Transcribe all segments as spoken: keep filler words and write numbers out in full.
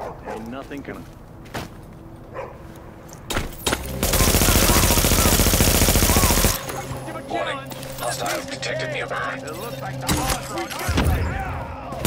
Ain't nothing gonna... Warning. Hostiles detected nearby. It looks like the odds are on our side now.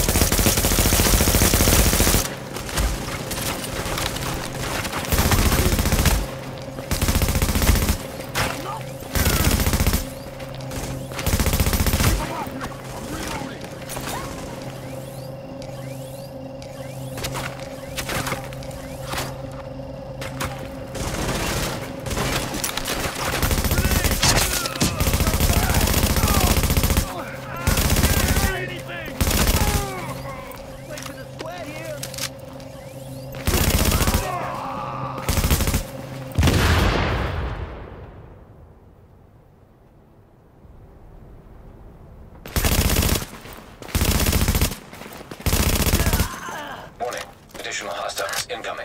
Warning. Additional hostiles incoming.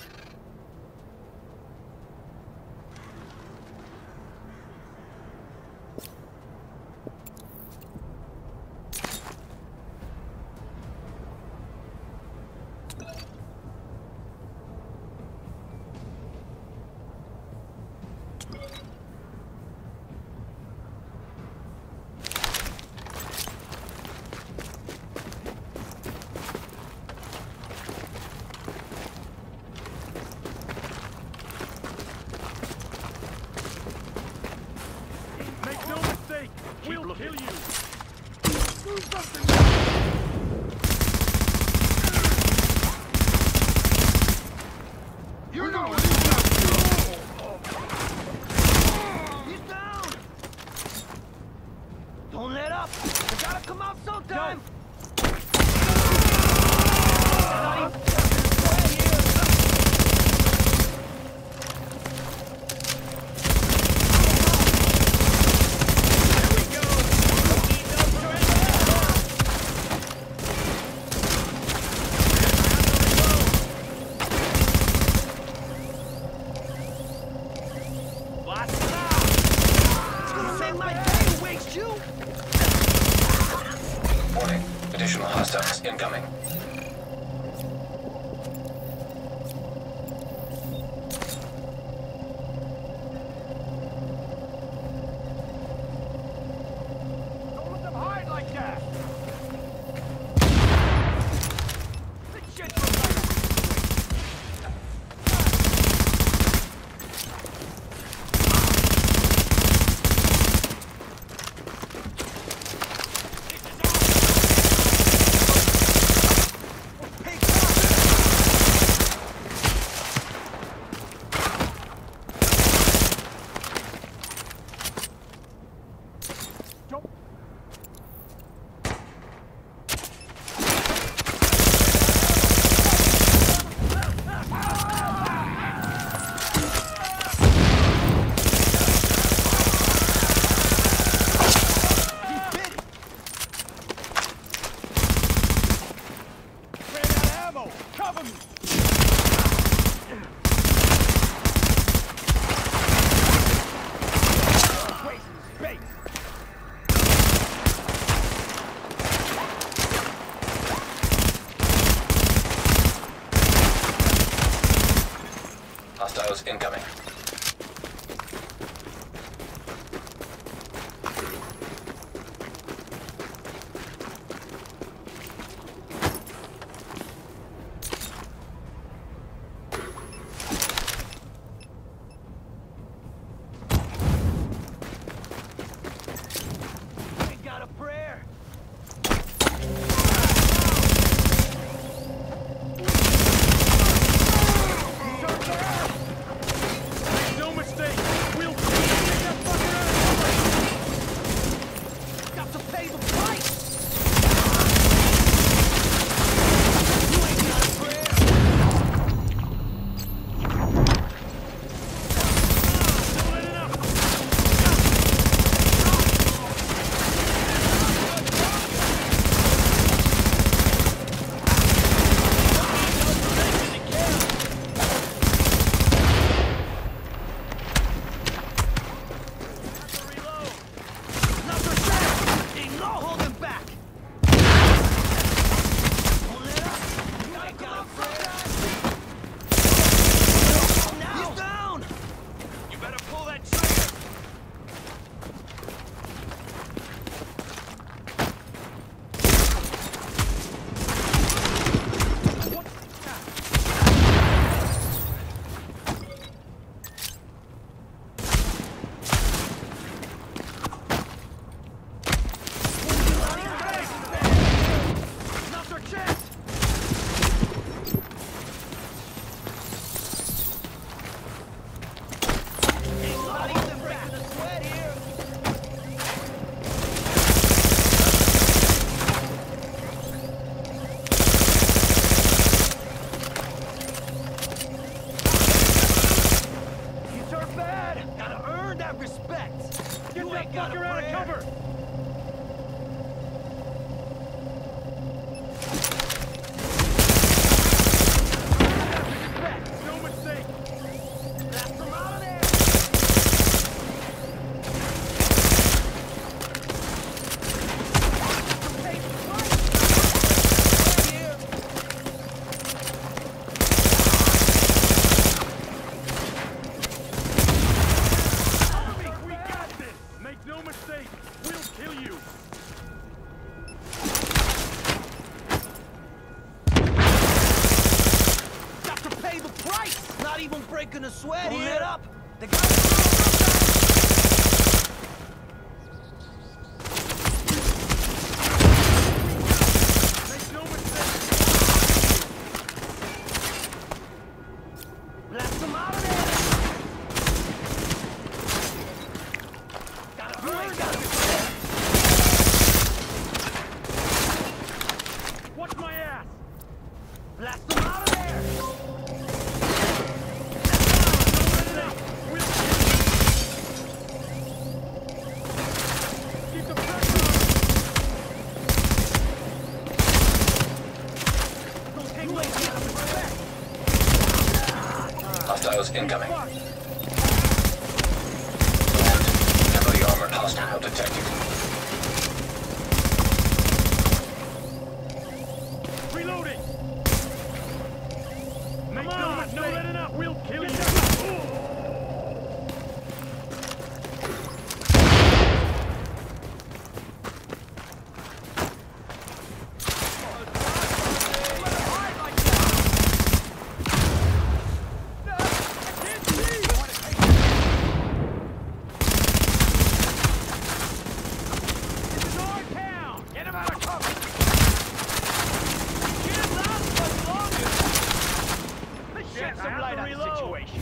Make no mistake, we'll kill you. Do something. You know what he's up to. He's down. Don't let up. We gotta come out sometime. Not even right here. Warning. Additional hostiles incoming. Don't let them hide like that. Cover me! Wasting space! Hostiles incoming. Motherfucker out of cover! No mistake! Blast them out of there! We got this! Make no mistake, we'll kill you! Got to pay the price! Not even breaking a sweat here! It up! The guy... Make no mistake! Blast them out of there! Gotta break, gotta break! Watch my ass! Blast them out of there! We'll keep the pressure on! Don't take no respect! Hostiles incoming. Fuck! Heavily armored hostile detected. Reloading! Make Come no on, mistake, no mate. letting up, we'll kill you! Get him out of cover! Let's Shit, shed I some have light to on the reload. situation.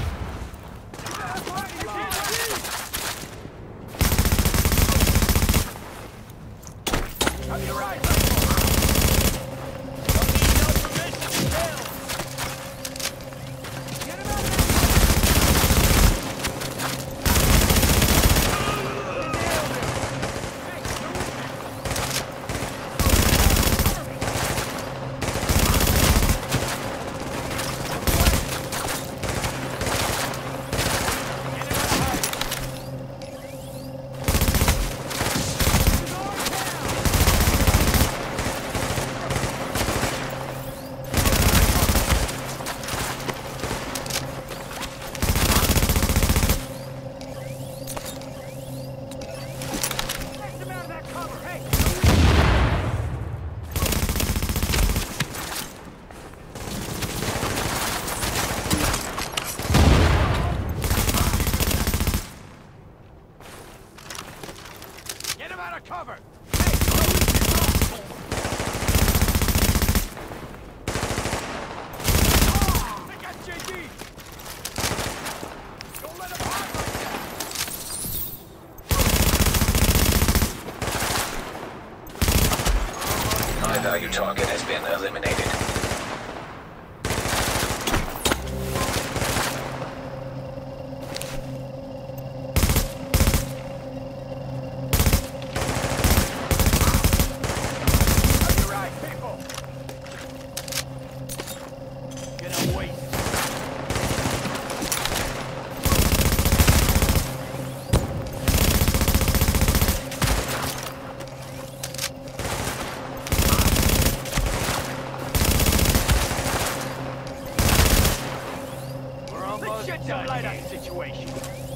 On your right. Don't need no permission to kill. Get him out of cover! They got J D! Don't let him hide like that! High value target has been eliminated. Let's shed some light on the situation.